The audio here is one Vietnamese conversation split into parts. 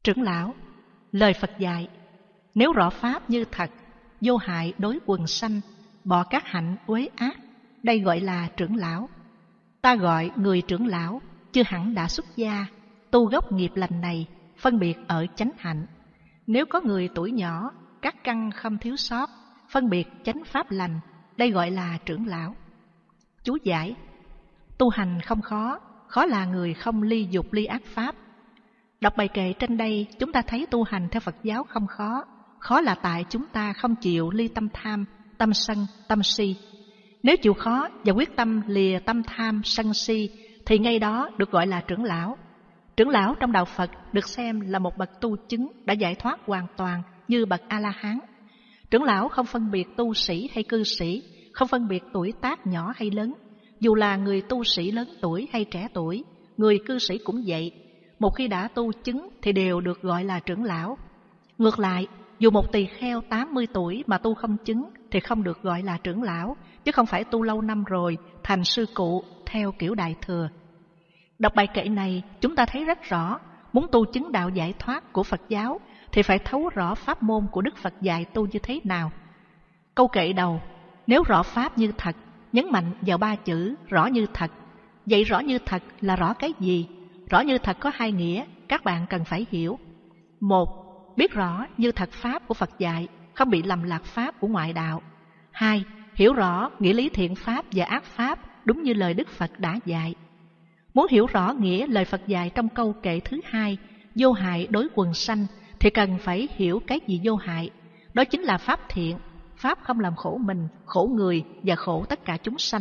Trưởng lão, lời Phật dạy, nếu rõ pháp như thật, vô hại đối quần sanh, bỏ các hạnh uế ác, đây gọi là trưởng lão. Ta gọi người trưởng lão, chưa hẳn đã xuất gia, tu gốc nghiệp lành này, phân biệt ở chánh hạnh. Nếu có người tuổi nhỏ, các căn không thiếu sót, phân biệt chánh pháp lành, đây gọi là trưởng lão. Chú giải: tu hành không khó, khó là người không ly dục ly ác pháp. Đọc bài kệ trên đây, chúng ta thấy tu hành theo Phật giáo không khó, khó là tại chúng ta không chịu ly tâm tham, tâm sân, tâm si. Nếu chịu khó và quyết tâm lìa tâm tham, sân si, thì ngay đó được gọi là trưởng lão. Trưởng lão trong đạo Phật được xem là một bậc tu chứng đã giải thoát hoàn toàn như bậc A-la-hán. Trưởng lão không phân biệt tu sĩ hay cư sĩ, không phân biệt tuổi tác nhỏ hay lớn. Dù là người tu sĩ lớn tuổi hay trẻ tuổi, người cư sĩ cũng vậy. Một khi đã tu chứng thì đều được gọi là trưởng lão. Ngược lại, dù một tỳ kheo 80 tuổi mà tu không chứng thì không được gọi là trưởng lão, chứ không phải tu lâu năm rồi thành sư cụ theo kiểu Đại Thừa. Đọc bài kệ này, chúng ta thấy rất rõ, muốn tu chứng đạo giải thoát của Phật giáo thì phải thấu rõ pháp môn của Đức Phật dạy tu như thế nào. Câu kệ đầu, nếu rõ pháp như thật, nhấn mạnh vào 3 chữ rõ như thật. Vậy rõ như thật là rõ cái gì? Rõ như thật có 2 nghĩa, các bạn cần phải hiểu. 1. Biết rõ như thật pháp của Phật dạy, không bị lầm lạc pháp của ngoại đạo. 2. Hiểu rõ nghĩa lý thiện pháp và ác pháp đúng như lời Đức Phật đã dạy. Muốn hiểu rõ nghĩa lời Phật dạy trong câu kệ thứ 2, vô hại đối quần sanh, thì cần phải hiểu cái gì vô hại. Đó chính là pháp thiện, pháp không làm khổ mình, khổ người và khổ tất cả chúng sanh.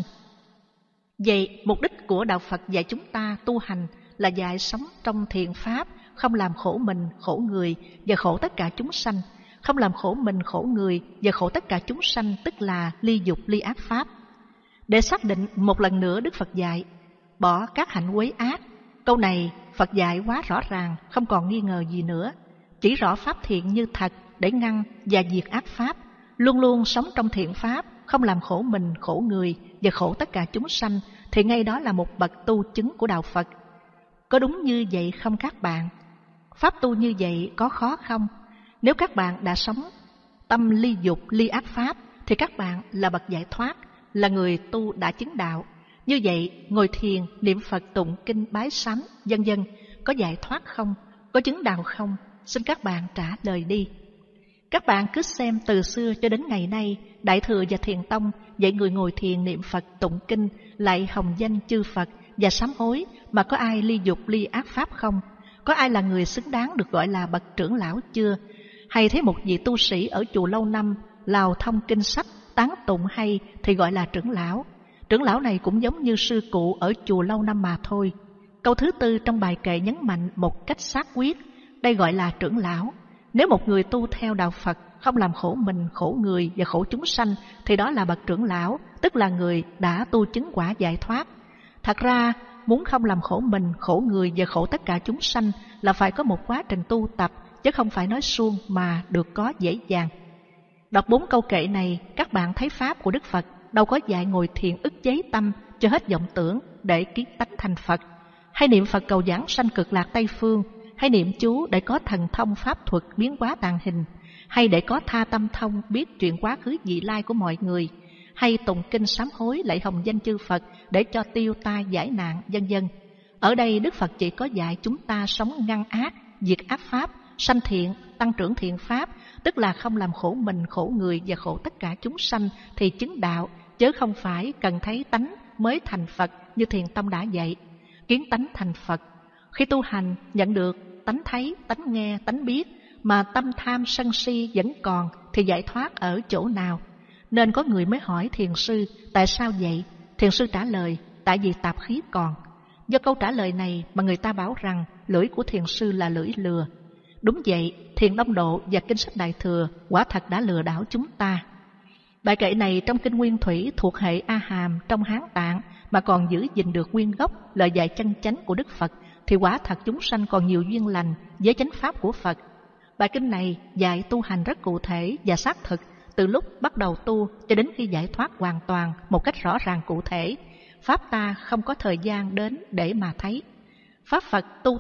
Vậy, mục đích của đạo Phật dạy chúng ta tu hành là dạy sống trong thiện pháp, không làm khổ mình, khổ người và khổ tất cả chúng sanh. Không làm khổ mình, khổ người và khổ tất cả chúng sanh tức là ly dục, ly ác pháp. Để xác định một lần nữa Đức Phật dạy, bỏ các hạnh quấy ác. Câu này Phật dạy quá rõ ràng, không còn nghi ngờ gì nữa. Chỉ rõ pháp thiện như thật để ngăn và diệt ác pháp. Luôn luôn sống trong thiện pháp, không làm khổ mình, khổ người và khổ tất cả chúng sanh, thì ngay đó là một bậc tu chứng của đạo Phật. Có đúng như vậy không các bạn? Pháp tu như vậy có khó không? Nếu các bạn đã sống tâm ly dục, ly ác pháp, thì các bạn là bậc giải thoát, là người tu đã chứng đạo. Như vậy, ngồi thiền, niệm Phật, tụng kinh, bái sám, vân vân, có giải thoát không? Có chứng đạo không? Xin các bạn trả lời đi. Các bạn cứ xem từ xưa cho đến ngày nay, Đại Thừa và Thiền Tông dạy người ngồi thiền, niệm Phật, tụng kinh, lạy hồng danh chư Phật và sám hối, mà có ai ly dục, ly ác pháp không? Có ai là người xứng đáng được gọi là bậc trưởng lão chưa? Hay thấy một vị tu sĩ ở chùa lâu năm, lào thông kinh sách, tán tụng hay thì gọi là trưởng lão. Trưởng lão này cũng giống như sư cụ ở chùa lâu năm mà thôi. Câu thứ 4 trong bài kệ nhấn mạnh một cách xác quyết, đây gọi là trưởng lão. Nếu một người tu theo đạo Phật không làm khổ mình, khổ người và khổ chúng sanh, thì đó là bậc trưởng lão, tức là người đã tu chứng quả giải thoát. Thật ra, muốn không làm khổ mình, khổ người và khổ tất cả chúng sanh là phải có một quá trình tu tập, chứ không phải nói suông mà được có dễ dàng. Đọc 4 câu kệ này, các bạn thấy pháp của Đức Phật đâu có dạy ngồi thiền ức chế tâm cho hết vọng tưởng để kiến tánh thành Phật, hay niệm Phật cầu giảng sanh cực lạc Tây Phương, hay niệm chú để có thần thông pháp thuật biến hóa tàng hình, hay để có tha tâm thông biết chuyện quá khứ vị lai của mọi người, hay tụng kinh sám hối lạy hồng danh chư Phật để cho tiêu tai giải nạn, vân vân. Ở đây Đức Phật chỉ có dạy chúng ta sống ngăn ác, diệt ác pháp, sanh thiện, tăng trưởng thiện pháp, tức là không làm khổ mình, khổ người và khổ tất cả chúng sanh thì chứng đạo, chứ không phải cần thấy tánh mới thành Phật như Thiền Tông đã dạy. Kiến tánh thành Phật, khi tu hành nhận được tánh thấy, tánh nghe, tánh biết, mà tâm tham sân si vẫn còn thì giải thoát ở chỗ nào? Nên có người mới hỏi thiền sư, tại sao vậy? Thiền sư trả lời, tại vì tạp khí còn. Do câu trả lời này mà người ta bảo rằng lưỡi của thiền sư là lưỡi lừa. Đúng vậy, Thiền Đông Độ và kinh sách Đại Thừa quả thật đã lừa đảo chúng ta. Bài kệ này trong kinh Nguyên Thủy thuộc hệ A Hàm trong Hán Tạng mà còn giữ gìn được nguyên gốc lời dạy chân chánh của Đức Phật, thì quả thật chúng sanh còn nhiều duyên lành với chánh pháp của Phật. Bài kinh này dạy tu hành rất cụ thể và xác thực, từ lúc bắt đầu tu cho đến khi giải thoát hoàn toàn một cách rõ ràng cụ thể. Pháp ta không có thời gian đến để mà thấy. Pháp Phật tu tập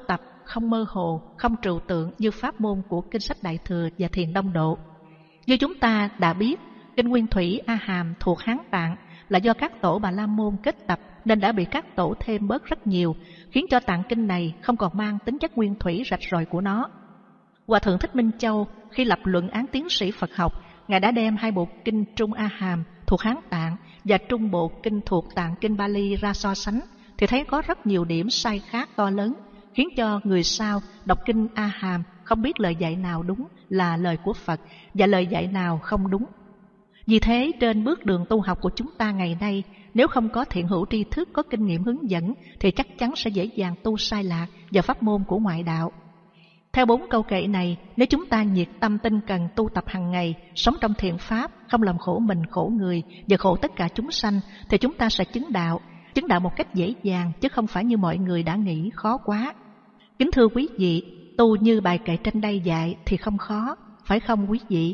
không mơ hồ, không trừu tượng như pháp môn của Kinh Sách Đại Thừa và Thiền Đông Độ. Như chúng ta đã biết, Kinh Nguyên Thủy A Hàm thuộc Hán Tạng là do các tổ Bà La Môn kết tập nên đã bị các tổ thêm bớt rất nhiều, khiến cho tạng kinh này không còn mang tính chất nguyên thủy rạch ròi của nó. Hòa thượng Thích Minh Châu khi lập luận án tiến sĩ Phật học, Ngài đã đem hai bộ kinh Trung A Hàm thuộc Hán Tạng và Trung bộ kinh thuộc tạng kinh Bali ra so sánh, thì thấy có rất nhiều điểm sai khác to lớn, khiến cho người sau đọc kinh A Hàm không biết lời dạy nào đúng là lời của Phật và lời dạy nào không đúng. Vì thế, trên bước đường tu học của chúng ta ngày nay, nếu không có thiện hữu tri thức, có kinh nghiệm hướng dẫn, thì chắc chắn sẽ dễ dàng tu sai lạc vào pháp môn của ngoại đạo. Theo 4 câu kệ này, nếu chúng ta nhiệt tâm tinh cần tu tập hàng ngày, sống trong thiện pháp, không làm khổ mình, khổ người và khổ tất cả chúng sanh, thì chúng ta sẽ chứng đạo một cách dễ dàng, chứ không phải như mọi người đã nghĩ khó quá. Kính thưa quý vị, tu như bài kệ trên đây dạy thì không khó, phải không quý vị?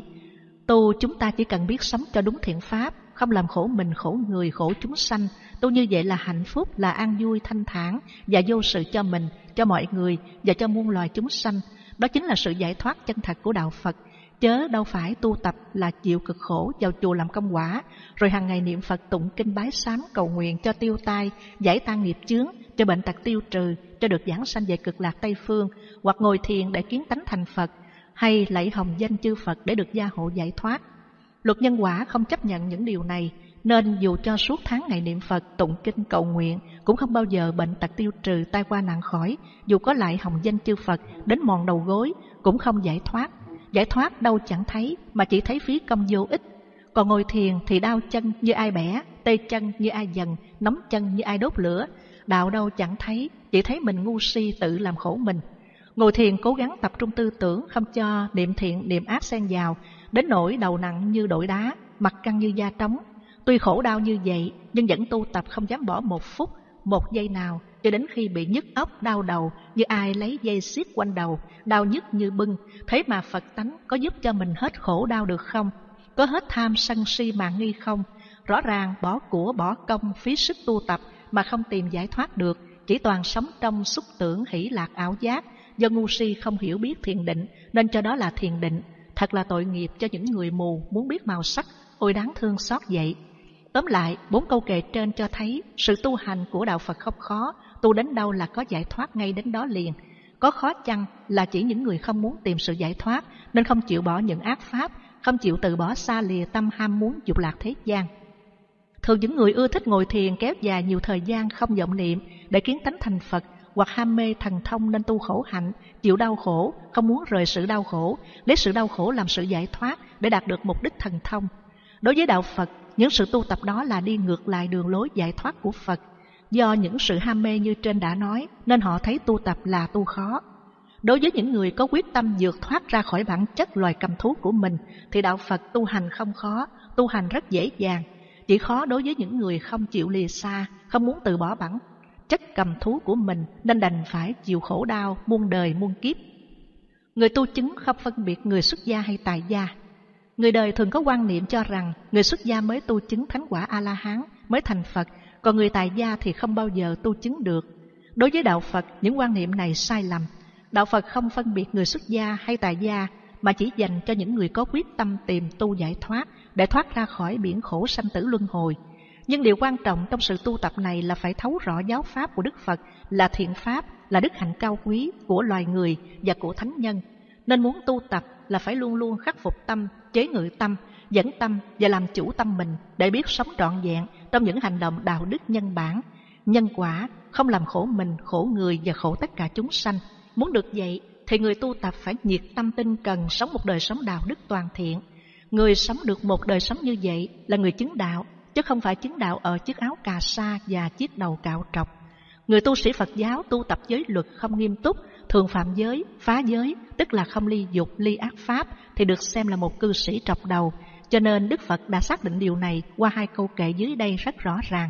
Tu chúng ta chỉ cần biết sống cho đúng thiện pháp, không làm khổ mình, khổ người, khổ chúng sanh. Tu như vậy là hạnh phúc, là an vui, thanh thản và vô sự cho mình, cho mọi người và cho muôn loài chúng sanh. Đó chính là sự giải thoát chân thật của Đạo Phật, chớ đâu phải tu tập là chịu cực khổ, vào chùa làm công quả, rồi hàng ngày niệm Phật tụng kinh bái sám cầu nguyện cho tiêu tai, giải tan nghiệp chướng, cho bệnh tật tiêu trừ, cho được giảng sanh về cực lạc Tây Phương, hoặc ngồi thiền để kiến tánh thành Phật, hay lạy hồng danh chư Phật để được gia hộ giải thoát. Luật nhân quả không chấp nhận những điều này, nên dù cho suốt tháng ngày niệm Phật, tụng kinh cầu nguyện, cũng không bao giờ bệnh tật tiêu trừ, tai qua nạn khỏi. Dù có lại hồng danh chư Phật đến mòn đầu gối, cũng không giải thoát. Giải thoát đâu chẳng thấy, mà chỉ thấy phí công vô ích. Còn ngồi thiền thì đau chân như ai bẻ, tê chân như ai dần, nóng chân như ai đốt lửa. Đạo đâu chẳng thấy, chỉ thấy mình ngu si tự làm khổ mình. Ngồi thiền cố gắng tập trung tư tưởng, không cho niệm thiện niệm ác xen vào, đến nỗi đầu nặng như đội đá, mặt căng như da trống. Tuy khổ đau như vậy, nhưng vẫn tu tập không dám bỏ một phút, một giây nào, cho đến khi bị nhức óc đau đầu, như ai lấy dây xiết quanh đầu, đau nhức như bưng. Thế mà Phật tánh có giúp cho mình hết khổ đau được không? Có hết tham sân si mạn nghi không? Rõ ràng bỏ của bỏ công phí sức tu tập mà không tìm giải thoát được, chỉ toàn sống trong xúc tưởng hỷ lạc ảo giác. Do ngu si không hiểu biết thiền định nên cho đó là thiền định. Thật là tội nghiệp cho những người mù muốn biết màu sắc, ôi đáng thương xót vậy. Tóm lại, 4 câu kệ trên cho thấy sự tu hành của Đạo Phật không khó, tu đến đâu là có giải thoát ngay đến đó liền. Có khó chăng là chỉ những người không muốn tìm sự giải thoát nên không chịu bỏ những ác pháp, không chịu từ bỏ xa lìa tâm ham muốn dục lạc thế gian. Thường những người ưa thích ngồi thiền kéo dài nhiều thời gian không vọng niệm để kiến tánh thành Phật, hoặc ham mê thần thông nên tu khổ hạnh, chịu đau khổ, không muốn rời sự đau khổ, lấy sự đau khổ làm sự giải thoát để đạt được mục đích thần thông. Đối với Đạo Phật, những sự tu tập đó là đi ngược lại đường lối giải thoát của Phật. Do những sự ham mê như trên đã nói, nên họ thấy tu tập là tu khó. Đối với những người có quyết tâm vượt thoát ra khỏi bản chất loài cầm thú của mình, thì Đạo Phật tu hành không khó, tu hành rất dễ dàng. Chỉ khó đối với những người không chịu lìa xa, không muốn từ bỏ bản chất cầm thú của mình, nên đành phải chịu khổ đau muôn đời muôn kiếp. Người tu chứng không phân biệt người xuất gia hay tài gia. Người đời thường có quan niệm cho rằng người xuất gia mới tu chứng thánh quả A-la-hán, mới thành Phật, còn người tài gia thì không bao giờ tu chứng được. Đối với Đạo Phật, những quan niệm này sai lầm. Đạo Phật không phân biệt người xuất gia hay tài gia, mà chỉ dành cho những người có quyết tâm tìm tu giải thoát, để thoát ra khỏi biển khổ sanh tử luân hồi. Nhưng điều quan trọng trong sự tu tập này là phải thấu rõ giáo pháp của Đức Phật là thiện pháp, là đức hạnh cao quý của loài người và của thánh nhân. Nên muốn tu tập là phải luôn luôn khắc phục tâm, chế ngự tâm, dẫn tâm và làm chủ tâm mình để biết sống trọn vẹn trong những hành động đạo đức nhân bản, nhân quả, không làm khổ mình, khổ người và khổ tất cả chúng sanh. Muốn được vậy thì người tu tập phải nhiệt tâm tinh cần sống một đời sống đạo đức toàn thiện. Người sống được một đời sống như vậy là người chứng đạo, chứ không phải chứng đạo ở chiếc áo cà sa và chiếc đầu cạo trọc. Người tu sĩ Phật giáo tu tập giới luật không nghiêm túc, thường phạm giới, phá giới, tức là không ly dục, ly ác pháp, thì được xem là một cư sĩ trọc đầu. Cho nên Đức Phật đã xác định điều này qua 2 câu kệ dưới đây rất rõ ràng.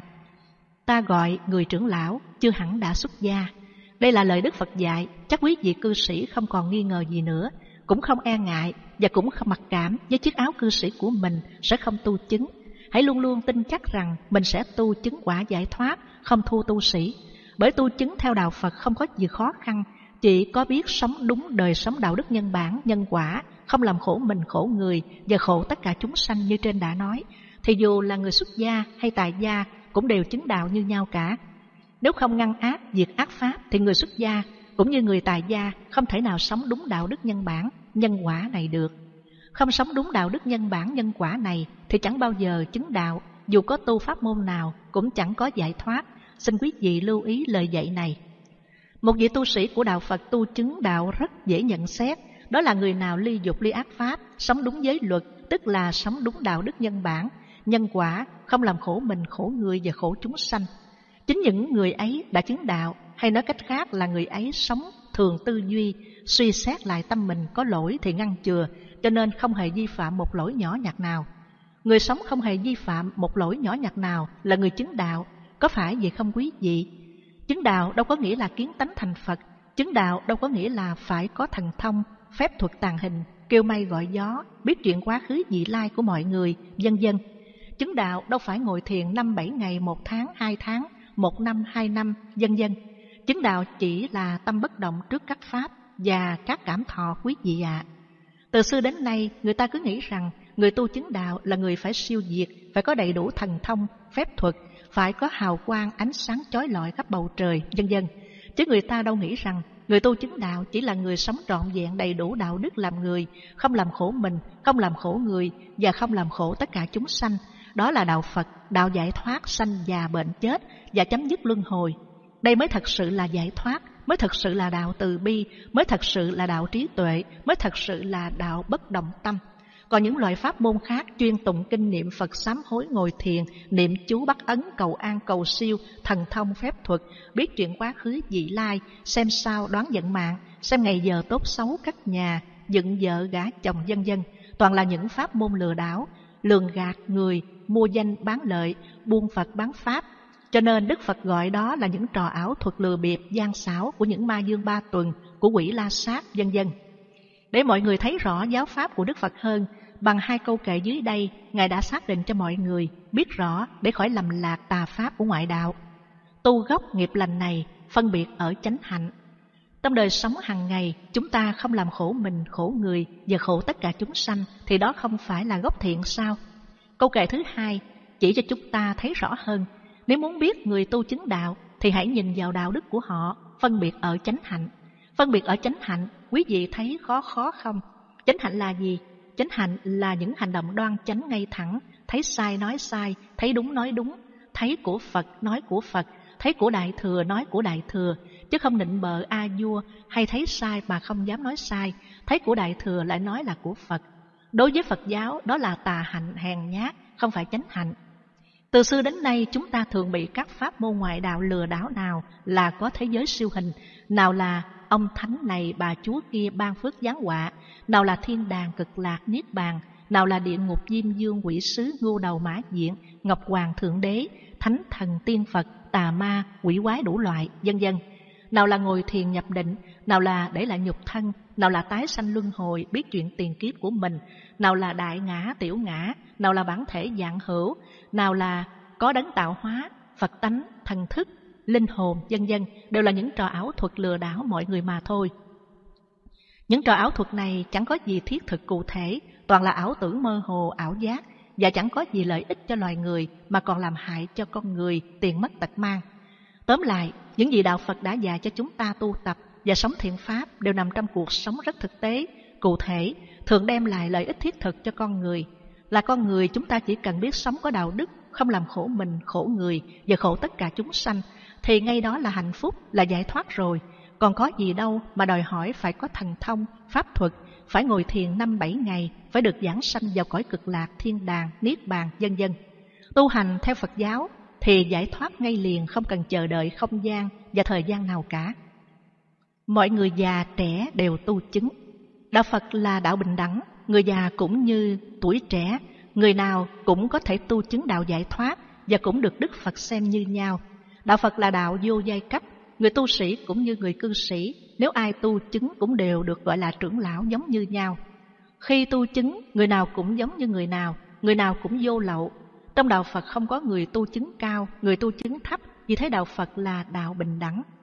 Ta gọi người trưởng lão, chưa hẳn đã xuất gia. Đây là lời Đức Phật dạy, chắc quý vị cư sĩ không còn nghi ngờ gì nữa, cũng không e ngại và cũng không mặc cảm với chiếc áo cư sĩ của mình sẽ không tu chứng. Hãy luôn luôn tin chắc rằng mình sẽ tu chứng quả giải thoát, không thua tu sĩ. Bởi tu chứng theo Đạo Phật không có gì khó khăn, Chỉ có biết sống đúng đời sống đạo đức nhân bản, nhân quả, không làm khổ mình khổ người và khổ tất cả chúng sanh như trên đã nói, thì dù là người xuất gia hay tại gia cũng đều chứng đạo như nhau cả. Nếu không ngăn ác, diệt ác pháp thì người xuất gia cũng như người tại gia không thể nào sống đúng đạo đức nhân bản, nhân quả này được. Không sống đúng đạo đức nhân bản, nhân quả này thì chẳng bao giờ chứng đạo, dù có tu pháp môn nào cũng chẳng có giải thoát. Xin quý vị lưu ý lời dạy này. Một vị tu sĩ của đạo Phật tu chứng đạo rất dễ nhận xét, đó là người nào ly dục ly ác pháp, sống đúng giới luật, tức là sống đúng đạo đức nhân bản, nhân quả, không làm khổ mình, khổ người và khổ chúng sanh. Chính những người ấy đã chứng đạo, hay nói cách khác là người ấy sống thường tư duy, suy xét lại tâm mình có lỗi thì ngăn chừa, cho nên không hề vi phạm một lỗi nhỏ nhặt nào. Người sống không hề vi phạm một lỗi nhỏ nhặt nào là người chứng đạo, có phải vậy không quý vị? Chứng đạo đâu có nghĩa là kiến tánh thành Phật, chứng đạo đâu có nghĩa là phải có thần thông, phép thuật tàng hình, kêu mây gọi gió, biết chuyện quá khứ vị lai của mọi người, vân vân. Chứng đạo đâu phải ngồi thiền 5-7 ngày, 1 tháng, 2 tháng, 1 năm, 2 năm, vân vân. Chứng đạo chỉ là tâm bất động trước các pháp và các cảm thọ quý vị ạ. Từ xưa đến nay, người ta cứ nghĩ rằng người tu chứng đạo là người phải siêu diệt, phải có đầy đủ thần thông, phép thuật, phải có hào quang, ánh sáng chói lọi khắp bầu trời, vân vân. Chứ người ta đâu nghĩ rằng người tu chứng đạo chỉ là người sống trọn vẹn đầy đủ đạo đức làm người, không làm khổ mình, không làm khổ người và không làm khổ tất cả chúng sanh. Đó là đạo Phật, đạo giải thoát sanh già bệnh chết và chấm dứt luân hồi. Đây mới thật sự là giải thoát, mới thật sự là đạo từ bi, mới thật sự là đạo trí tuệ, mới thật sự là đạo bất động tâm. Còn những loại pháp môn khác chuyên tụng kinh niệm Phật, sám hối, ngồi thiền, niệm chú bắt ấn, cầu an, cầu siêu, thần thông, phép thuật, biết chuyện quá khứ vị lai, xem sao đoán vận mạng, xem ngày giờ tốt xấu cất nhà, dựng vợ gả chồng, vân vân, toàn là những pháp môn lừa đảo, lường gạt người, mua danh bán lợi, buôn Phật bán pháp. Cho nên Đức Phật gọi đó là những trò ảo thuật lừa bịp, gian xảo của những ma dương ba tuần, của quỷ la sát, vân vân. Để mọi người thấy rõ giáo pháp của Đức Phật hơn, bằng 2 câu kệ dưới đây, Ngài đã xác định cho mọi người biết rõ để khỏi lầm lạc tà pháp của ngoại đạo. Tu gốc nghiệp lành này, phân biệt ở chánh hạnh. Trong đời sống hàng ngày, chúng ta không làm khổ mình, khổ người và khổ tất cả chúng sanh, thì đó không phải là gốc thiện sao? Câu kệ thứ 2 chỉ cho chúng ta thấy rõ hơn. Nếu muốn biết người tu chứng đạo, thì hãy nhìn vào đạo đức của họ, phân biệt ở chánh hạnh. Phân biệt ở chánh hạnh, quý vị thấy khó không? Chánh hạnh là gì? Chánh hạnh là những hành động đoan chánh ngay thẳng, thấy sai nói sai, thấy đúng nói đúng, thấy của Phật nói của Phật, thấy của Đại Thừa nói của Đại Thừa, chứ không nịnh bợ a vua, hay thấy sai mà không dám nói sai, thấy của Đại Thừa lại nói là của Phật. Đối với Phật giáo, đó là tà hạnh hèn nhát, không phải chánh hạnh. Từ xưa đến nay, chúng ta thường bị các pháp môn ngoại đạo lừa đảo, nào là có thế giới siêu hình, nào là ông thánh này bà chúa kia ban phước giáng họa, nào là thiên đàng cực lạc niết bàn, nào là địa ngục diêm dương quỷ sứ ngưu đầu mã diện, ngọc hoàng thượng đế, thánh thần tiên Phật, tà ma quỷ quái đủ loại, vân vân. Nào là ngồi thiền nhập định, nào là để lại nhục thân, nào là tái sanh luân hồi, biết chuyện tiền kiếp của mình, nào là đại ngã tiểu ngã, nào là bản thể dạng hữu, nào là có đấng tạo hóa, Phật tánh, thần thức, linh hồn, vân vân, đều là những trò ảo thuật lừa đảo mọi người mà thôi. Những trò ảo thuật này chẳng có gì thiết thực cụ thể, toàn là ảo tưởng mơ hồ, ảo giác, và chẳng có gì lợi ích cho loài người mà còn làm hại cho con người, tiền mất tật mang. Tóm lại, những gì đạo Phật đã dạy cho chúng ta tu tập và sống thiện pháp đều nằm trong cuộc sống rất thực tế, cụ thể, thường đem lại lợi ích thiết thực cho con người. Là con người, chúng ta chỉ cần biết sống có đạo đức, không làm khổ mình, khổ người và khổ tất cả chúng sanh, thì ngay đó là hạnh phúc, là giải thoát rồi. Còn có gì đâu mà đòi hỏi phải có thần thông, pháp thuật, phải ngồi thiền 5-7 ngày, phải được giảng sanh vào cõi cực lạc, thiên đàng, niết bàn, vân vân. Tu hành theo Phật giáo thì giải thoát ngay liền, không cần chờ đợi không gian và thời gian nào cả. Mọi người già trẻ đều tu chứng. Đạo Phật là đạo bình đẳng, người già cũng như tuổi trẻ, người nào cũng có thể tu chứng đạo giải thoát và cũng được Đức Phật xem như nhau. Đạo Phật là đạo vô giai cấp, người tu sĩ cũng như người cư sĩ, nếu ai tu chứng cũng đều được gọi là trưởng lão giống như nhau. Khi tu chứng, người nào cũng giống như người nào cũng vô lậu. Trong đạo Phật không có người tu chứng cao, người tu chứng thấp, vì thế đạo Phật là đạo bình đẳng.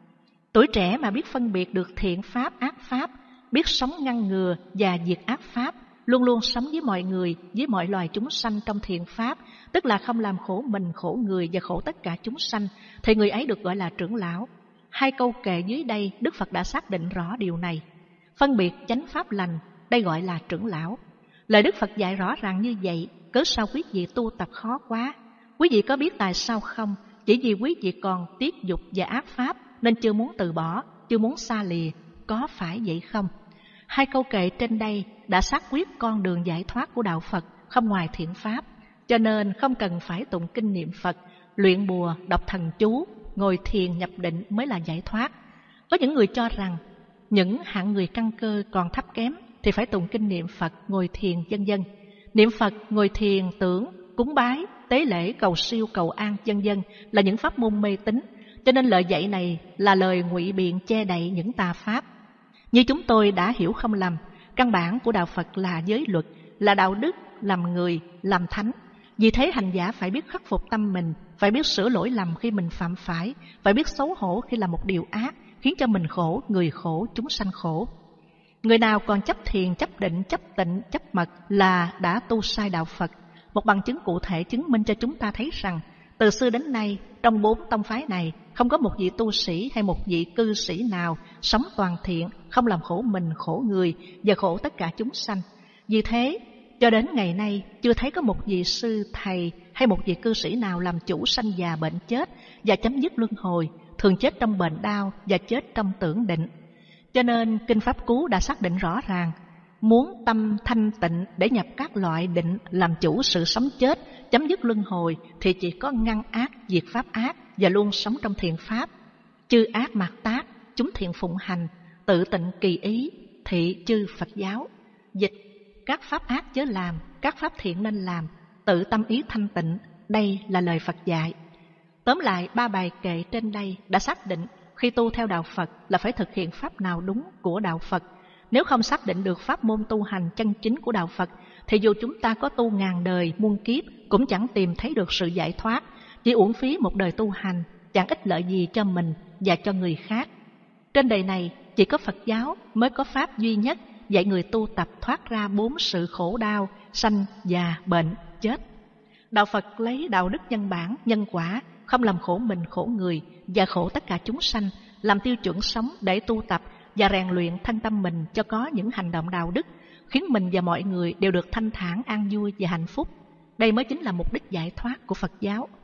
Tuổi trẻ mà biết phân biệt được thiện pháp, ác pháp, biết sống ngăn ngừa và diệt ác pháp, luôn luôn sống với mọi người, với mọi loài chúng sanh trong thiện pháp, tức là không làm khổ mình, khổ người và khổ tất cả chúng sanh, thì người ấy được gọi là trưởng lão. Hai câu kệ dưới đây Đức Phật đã xác định rõ điều này. Phân biệt chánh pháp lành, đây gọi là trưởng lão. Lời Đức Phật dạy rõ ràng như vậy, cớ sao quý vị tu tập khó quá? Quý vị có biết tại sao không? Chỉ vì quý vị còn tiết dục và ác pháp nên chưa muốn từ bỏ, chưa muốn xa lìa, có phải vậy không? Hai câu kệ trên đây đã xác quyết con đường giải thoát của đạo Phật không ngoài thiện pháp, cho nên không cần phải tụng kinh niệm Phật, luyện bùa, đọc thần chú, ngồi thiền nhập định mới là giải thoát. Có những người cho rằng những hạng người căn cơ còn thấp kém thì phải tụng kinh niệm Phật, ngồi thiền vân vân. Niệm Phật, ngồi thiền, tưởng, cúng bái, tế lễ, cầu siêu, cầu an vân vân là những pháp môn mê tín, cho nên lời dạy này là lời ngụy biện che đậy những tà pháp. Như chúng tôi đã hiểu không lầm, căn bản của đạo Phật là giới luật, là đạo đức, làm người, làm thánh. Vì thế hành giả phải biết khắc phục tâm mình, phải biết sửa lỗi lầm khi mình phạm phải, phải biết xấu hổ khi làm một điều ác, khiến cho mình khổ, người khổ, chúng sanh khổ. Người nào còn chấp thiền, chấp định, chấp tịnh, chấp mật là đã tu sai đạo Phật. Một bằng chứng cụ thể chứng minh cho chúng ta thấy rằng từ xưa đến nay, trong 4 tông phái này, không có một vị tu sĩ hay một vị cư sĩ nào sống toàn thiện, không làm khổ mình, khổ người và khổ tất cả chúng sanh. Vì thế, cho đến ngày nay, chưa thấy có một vị sư, thầy hay một vị cư sĩ nào làm chủ sanh già bệnh chết và chấm dứt luân hồi, thường chết trong bệnh đau và chết trong tưởng định. Cho nên, Kinh Pháp Cú đã xác định rõ ràng, muốn tâm thanh tịnh để nhập các loại định làm chủ sự sống chết, chấm dứt luân hồi thì chỉ có ngăn ác, diệt pháp ác và luôn sống trong thiện pháp. Chư ác mạt tác, chúng thiện phụng hành, tự tịnh kỳ ý, thị chư Phật giáo. Dịch, các pháp ác chớ làm, các pháp thiện nên làm, tự tâm ý thanh tịnh, đây là lời Phật dạy. Tóm lại, 3 bài kệ trên đây đã xác định khi tu theo đạo Phật là phải thực hiện pháp nào đúng của đạo Phật. Nếu không xác định được pháp môn tu hành chân chính của đạo Phật, thì dù chúng ta có tu ngàn đời, muôn kiếp, cũng chẳng tìm thấy được sự giải thoát, chỉ uổng phí một đời tu hành, chẳng ích lợi gì cho mình và cho người khác. Trên đời này, chỉ có Phật giáo mới có pháp duy nhất dạy người tu tập thoát ra 4 sự khổ đau, sanh, già, bệnh, chết. Đạo Phật lấy đạo đức nhân bản, nhân quả, không làm khổ mình, khổ người và khổ tất cả chúng sanh, làm tiêu chuẩn sống để tu tập và rèn luyện thân tâm mình cho có những hành động đạo đức, khiến mình và mọi người đều được thanh thản, an vui và hạnh phúc. Đây mới chính là mục đích giải thoát của Phật giáo.